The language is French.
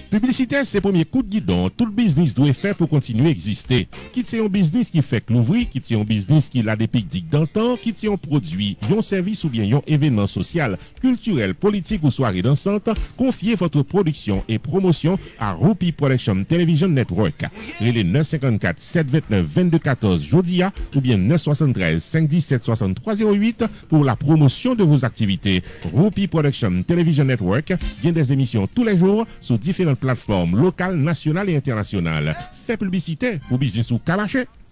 Publicité, c'est premier coup de guidon. Tout le business doit faire pour continuer à exister. Quitte c'est un business qui fait que l'ouvrir, quitte c'est un business qui a des pics d'antan, quitte c'est un produit, un service ou bien un événement social, culturel, politique ou soirée dansante, confiez votre production et promotion à Roupi Production Television Network. Relais 954 729 2214 Jodia ou bien 973 517 6308 pour la promotion de vos activités. Roupi Production Television Network vient des émissions tous les jours sur différentes plateformes locales, nationales et internationales. Fait publicité pour business ou calaché.